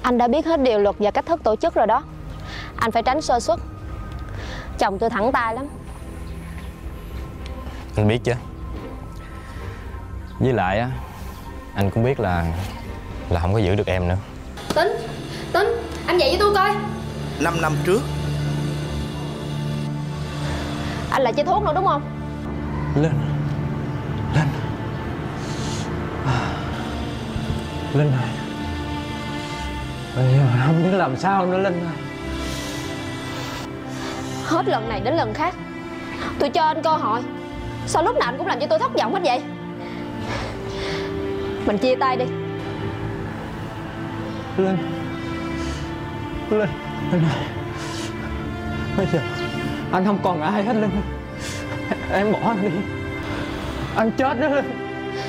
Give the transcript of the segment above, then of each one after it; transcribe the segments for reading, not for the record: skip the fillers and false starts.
Anh đã biết hết điều luật và cách thức tổ chức rồi đó. Anh phải tránh sơ suất. Chồng tôi thẳng tay lắm. Anh biết chứ. Với lại á, anh cũng biết là không có giữ được em nữa. Tính, anh dậy với tôi coi. 5 năm trước. Anh lại chơi thuốc nữa đúng không? Linh ơi, bây giờ không biết làm sao nữa Linh ơi. Hết lần này đến lần khác tôi cho anh cơ hội, sao lúc nào anh cũng làm cho tôi thất vọng hết vậy? Mình chia tay đi. Linh ơi, bây giờ anh không còn ai hết Linh. Em bỏ anh đi, anh chết đó Linh.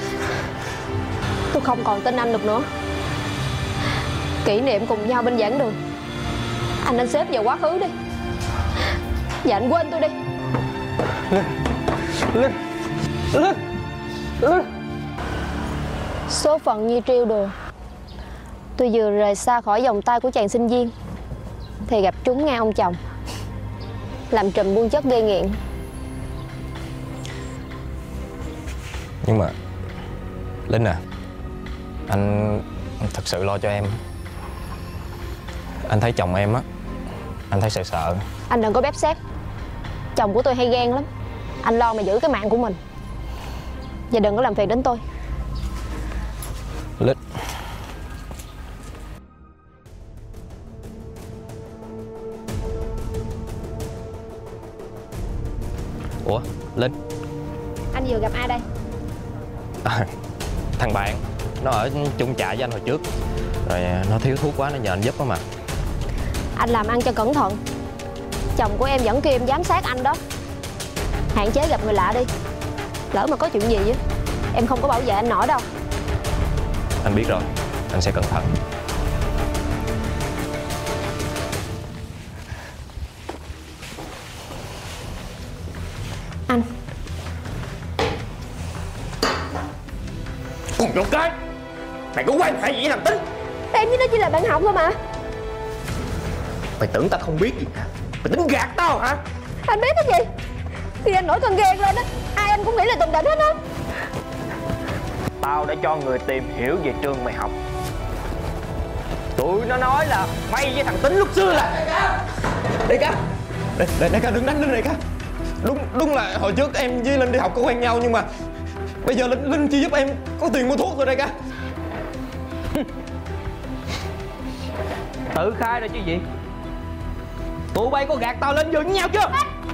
Tôi không còn tin anh được nữa. Kỷ niệm cùng nhau bên giảng đường anh nên xếp vào quá khứ đi. Và anh quên tôi đi. Linh. Số phận như trêu đùa. Tôi vừa rời xa khỏi vòng tay của chàng sinh viên thì gặp trúng ngay ông chồng làm trùm buôn chất gây nghiện. Nhưng mà Linh à, anh thật sự lo cho em. Anh thấy chồng em á, anh thấy sợ. Anh đừng có bép xép. Chồng của tôi hay ghen lắm. Anh lo mà giữ cái mạng của mình. Và đừng có làm phiền đến tôi. Linh. Ủa, Linh. Anh vừa gặp ai đây? Thằng bạn nó ở chung trại với anh hồi trước. Rồi nó thiếu thuốc quá, nó nhờ anh giúp đó mà. Anh làm ăn cho cẩn thận. Chồng của em vẫn kêu em giám sát anh đó. Hạn chế gặp người lạ đi. Lỡ mà có chuyện gì á, em không có bảo vệ anh nổi đâu. Anh biết rồi, anh sẽ cẩn thận. Anh. Cùng một cái. Mày có quan hệ gì với thằng Tính? Em với nó chỉ là bạn học thôi mà. Mày tưởng tao không biết gì hả? Mày tính gạt tao hả? Anh biết cái gì? Khi anh nổi cơn ghen lên á, ai anh cũng nghĩ là Tùng Định hết á. Tao đã cho người tìm hiểu về trường mày học. Tụi nó nói là mày với thằng Tính lúc xưa là... Đại ca, đại ca đừng đánh Linh đại ca. Đúng là hồi trước em với Linh đi học có quen nhau, nhưng mà bây giờ Linh chỉ giúp em có tiền mua thuốc rồi đại ca. Tự khai rồi chứ gì. Tụi bay có gạt tao lên giường với nhau chưa?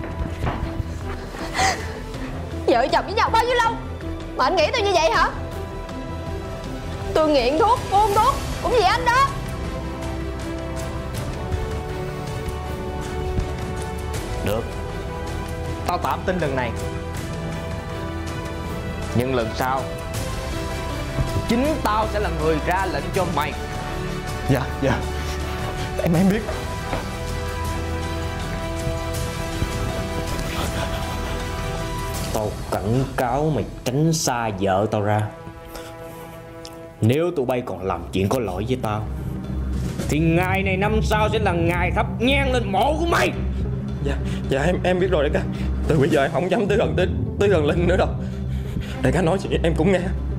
Vợ chồng với nhau bao nhiêu lâu mà anh nghĩ tôi như vậy hả? Tôi nghiện thuốc, buôn thuốc cũng vì anh đó. Được, tao tạm tin lần này. Nhưng lần sau chính tao sẽ là người ra lệnh cho mày. Dạ em biết. Tao cảnh cáo mày tránh xa vợ tao ra. Nếu tụi bay còn làm chuyện có lỗi với tao thì ngày này năm sau sẽ là ngày thắp nhang lên mộ của mày. Dạ em biết rồi đại ca. Từ bây giờ em không dám tới gần Linh nữa đâu. Đại ca nói chuyện em cũng nghe.